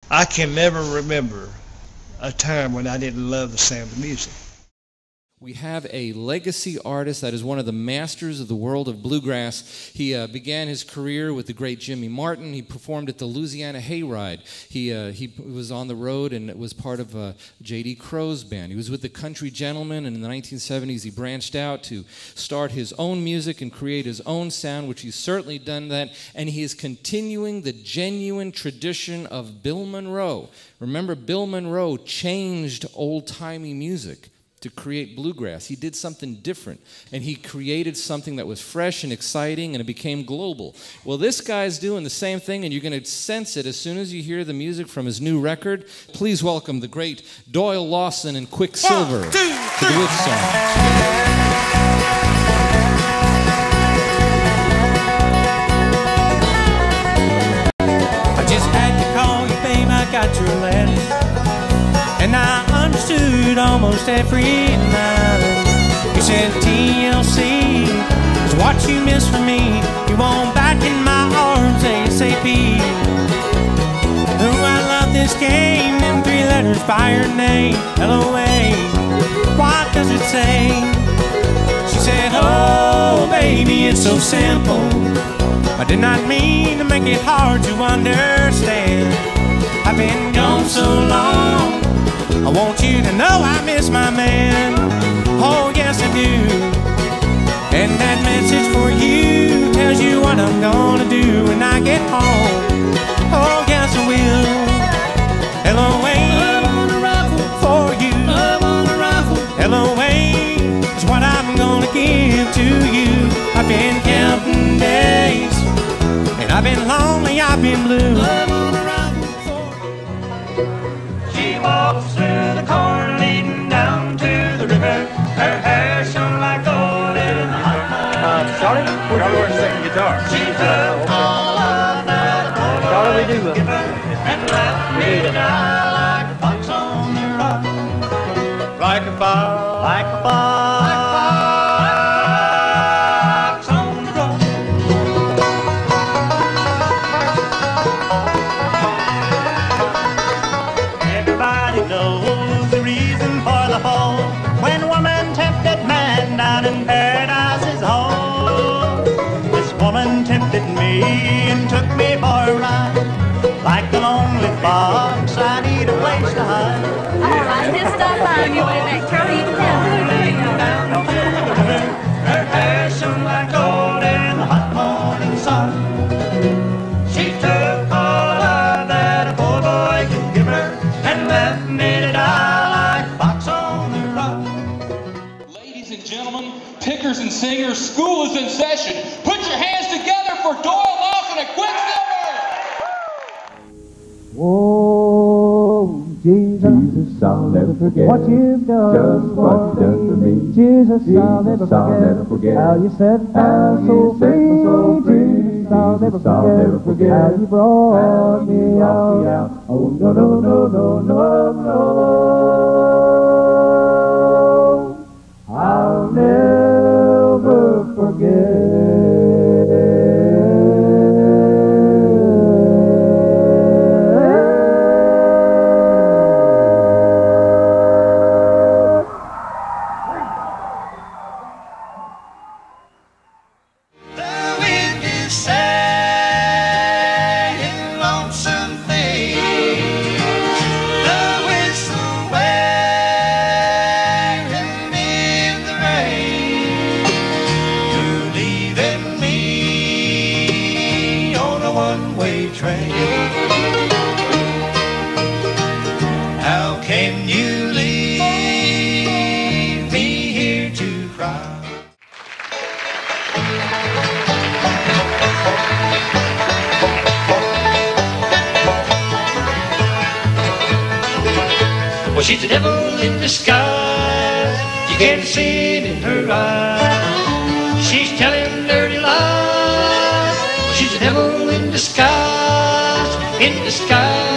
I can never remember a time when I didn't love the sound of music. We have a legacy artist that is one of the masters of the world of bluegrass. He began his career with the great Jimmy Martin. He performed at the Louisiana Hayride. He was on the road and was part of J.D. Crow's band. He was with the Country Gentlemen, and in the 1970s he branched out to start his own music and create his own sound, which he's certainly done that, and he is continuing the genuine tradition of Bill Monroe. Remember, Bill Monroe changed old-timey music to create bluegrass. He did something different, and he created something that was fresh and exciting, and it became global. Well, this guy's doing the same thing, and you're going to sense it as soon as you hear the music from his new record. Please welcome the great Doyle Lawson and Quicksilver to the With Song. I just had to call you, babe, I got your letter, and I understood almost every line. You said TLC is what you miss from me. You want back in my arms ASAP. Oh, I love this game, them 3 letters by your name, LOA. What does it say? She said, oh, baby, it's so simple. I did not mean to make it hard to understand. I've been gone so long, I want you to know I miss my man. Oh, yes, I do. And that message for you tells you what I'm gonna do when I get home. Oh, yes, I will. LOA, love on a rifle for you. Love on a rifle. LOA is what I'm gonna give to you. I've been counting days, and I've been lonely, I've been blue. Love on a rifle for you. She walks through the corn leading down to the river. Her hair shone like gold in the hot morning. Charlie, where's the second guitar? She took all of that Charlie, we do give her and left me down like a fox on the rock. like a fox. Like a fox on the rock. Everybody knows the reason for the fall, when woman tempted man down in Paradise's hall. This woman tempted me and took me for a ride. Like the lonely fox, I need a place to hide. All right, just stop by on your way back, Charlie. You can tell Down to the river, her hair shone like gold in the hot morning sun. She took all of that a poor boy could give her and left me to die like a fox on the rock. Ladies and gentlemen, pickers and singers, school is in session. Put your hands together for Doyle Lawson and Quicksilver! Oh, Jesus, I'll never forget what you've done, just what you've done for me. Jesus, I'll never forget how you set me so free. Jesus, I'll never forget how you brought me out. Oh, no, no, no, no, no, no. I'll never forget. How can you leave me here to cry? Well, she's the devil in disguise. You can't see it in her eyes. She's telling dirty lies. Well, she's the devil in disguise, in disguise.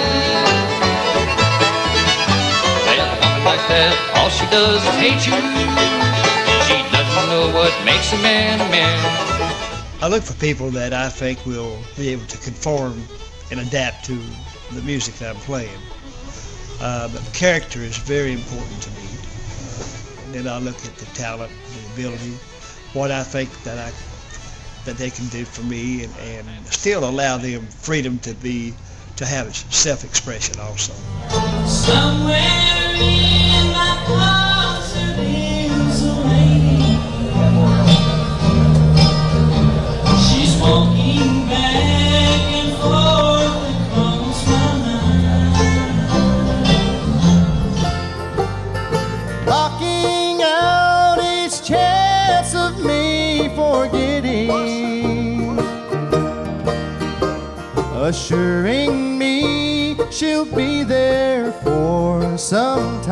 Like that, all she does is hate you. She doesn't know what makes a man a man. I look for people that I think will be able to conform and adapt to the music that I'm playing. But character is very important to me. Then I look at the talent, the ability, what I think that they can do for me, and still allow them freedom to have self-expression also. Somewhere in my heart there is a lady. She's walking back and forth across my mind, blocking out each chance of me forgetting, assuring me she'll be there for some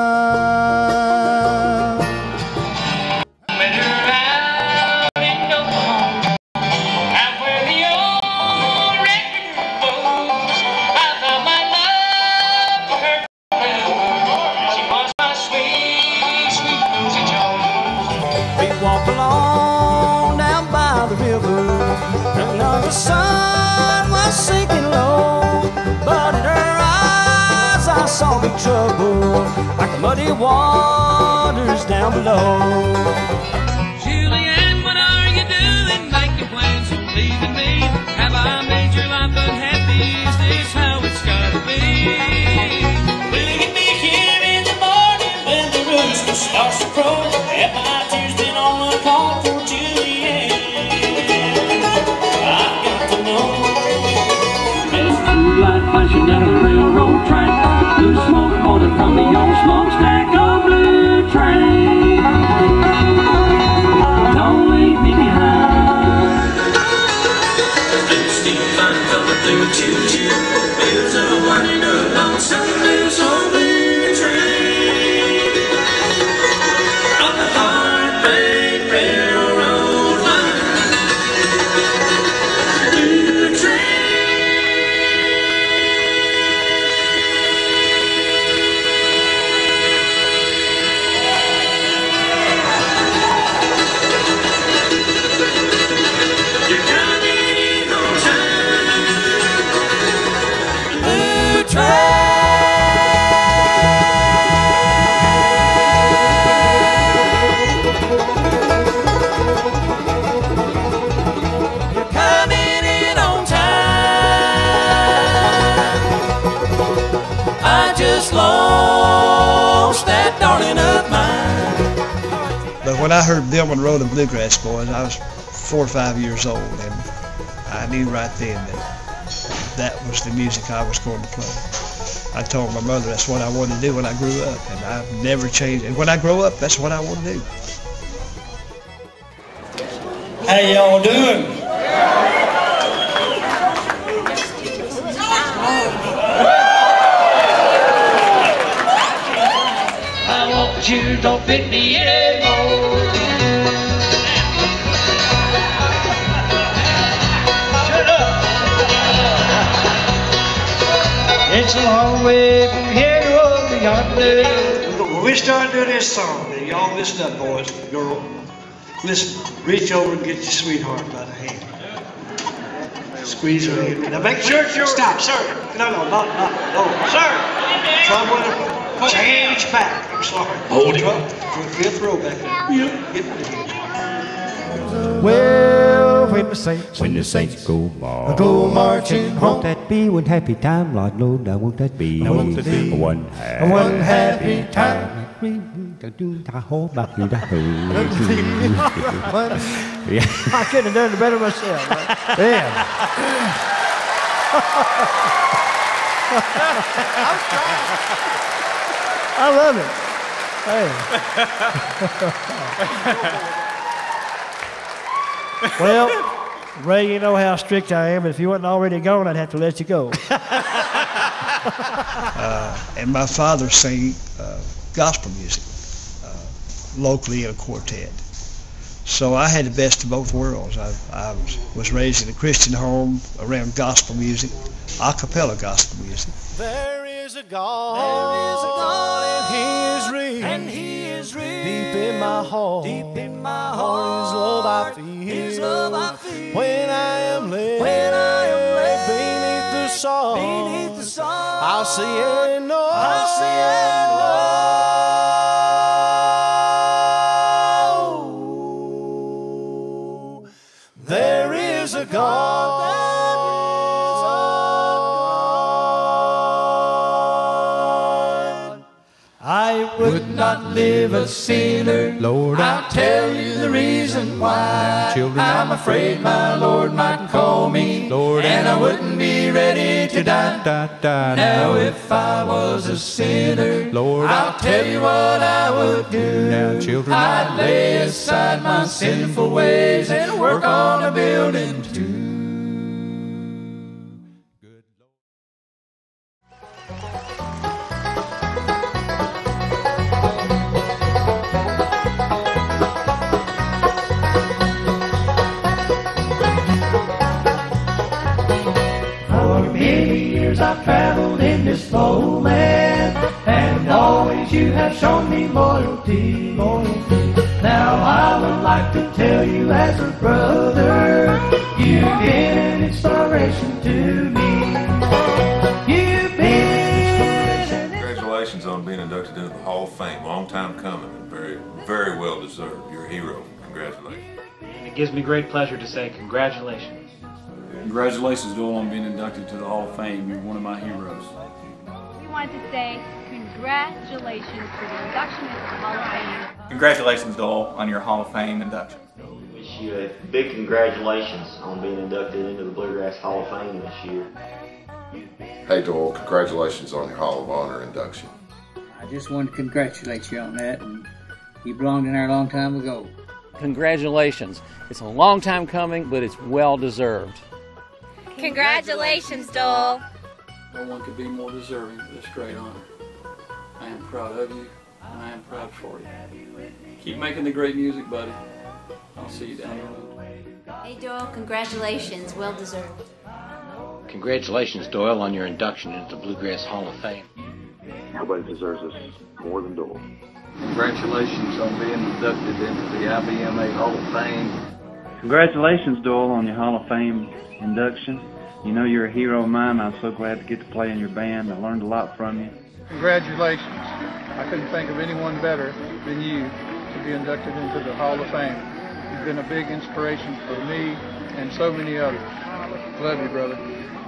time. When you're out in the home, out where the old record goes, I found my love for her. She was my sweet, sweet Rosie Jones. We walked along down by the river, and now the sun was sinking low, but in her eyes I saw big trouble, like the muddy waters down below. Julianne, what are you doing? Making plans and leaving me? Have I made your life unhappy? Is this how it's gotta be? Will you be here in the morning when the rooster starts to crow? Have my tears been on the call for Julianne? I've got to know. Light flashing down the railroad track, blue smoke pouring from the old smokestack of blue train. Don't leave me behind. Blue steam fine coming through a choo-choo, wheels are winding along some blues on blue train. On the heartbreak railroad line, blue train. But when I heard Bill Monroe, the Bluegrass Boys, I was 4 or 5 years old, and I knew right then that was the music I was going to play. I told my mother that's what I wanted to do when I grew up, and I've never changed. And when I grow up, that's what I want to do. How y'all doing? I want the shoes don't fit me anymore. Shut up! It's a long way from here to over yonder. When we start doing this song, y'all listen up, boys and girls. Listen, reach over and get your sweetheart by the hand. Squeeze her hand. Now make sure it's yours. Stop, sir. No, not. Sir! Someone change back. I'm sorry. Hold him up. Fifth row back there. Yeah. Get the hand. Well, when the saints go marching home, won't that be one happy time, Lord Lord? Won't that be one happy time? I couldn't have done it better myself. Yeah. I love it. Hey. Well, Ray, you know how strict I am, but if you wasn't already gone, I'd have to let you go. And my father sang gospel music locally in a quartet. So I had the best of both worlds. I was raised in a Christian home around gospel music, a cappella gospel music. There is a God, and He is real, deep in my heart, His love I feel, when I am led beneath the say no, I'll say no. There is a God. I would not live a sinner, Lord. I'll tell you the reason why. Children, I'm afraid my Lord might call me, Lord, and I wouldn't be ready to die. Now if I was a sinner, Lord, I'll tell you what I would do. Now, children, I'd lay aside my sinful ways and work on a building too. I've traveled in this slow land, and always you have shown me loyalty. Now I would like to tell you as a brother, you've been an inspiration to me. You've been. Congratulations on being inducted into the Hall of Fame. Long time coming and very, very well deserved. You're a hero. Congratulations. And it gives me great pleasure to say congratulations. Congratulations, Doyle, on being inducted to the Hall of Fame. You're one of my heroes. We want to say congratulations for the induction into the Hall of Fame. Congratulations, Doyle, on your Hall of Fame induction. Wish you a big congratulations on being inducted into the Bluegrass Hall of Fame this year. Hey, Doyle, congratulations on your Hall of Honor induction. I just wanted to congratulate you on that, and you belonged in there a long time ago. Congratulations. It's a long time coming, but it's well deserved. Congratulations, Doyle. No one could be more deserving of this great honor. I am proud of you, and I am proud for you. Keep making the great music, buddy. I'll see you down the road. Hey, Doyle, congratulations. Well deserved. Congratulations, Doyle, on your induction into the Bluegrass Hall of Fame. Nobody deserves this more than Doyle. Congratulations on being inducted into the IBMA Hall of Fame. Congratulations, Doyle, on your Hall of Fame induction. You know you're a hero of mine. I'm so glad to get to play in your band. I learned a lot from you. Congratulations. I couldn't think of anyone better than you to be inducted into the Hall of Fame. You've been a big inspiration for me and so many others. Love you, brother.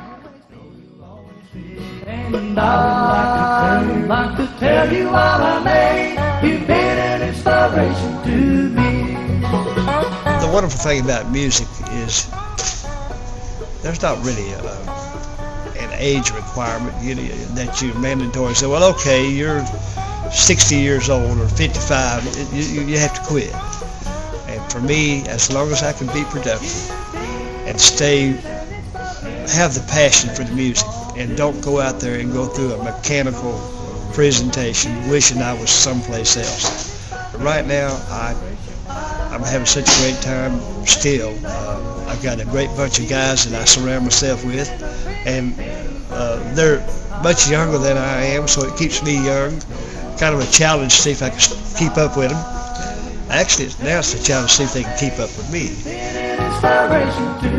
And I'd like to tell you while I may, you've been an inspiration to me. The wonderful thing about music is there's not really an age requirement that you mandatory say, well, okay, you're 60 years old or 55, you have to quit. And for me, as long as I can be productive and have the passion for the music and don't go out there and go through a mechanical presentation wishing I was someplace else. But right now, I'm having such a great time still. I've got a great bunch of guys that I surround myself with, and they're much younger than I am, so it keeps me young. Kind of a challenge to see if I can keep up with them. Actually, now it's a challenge to see if they can keep up with me.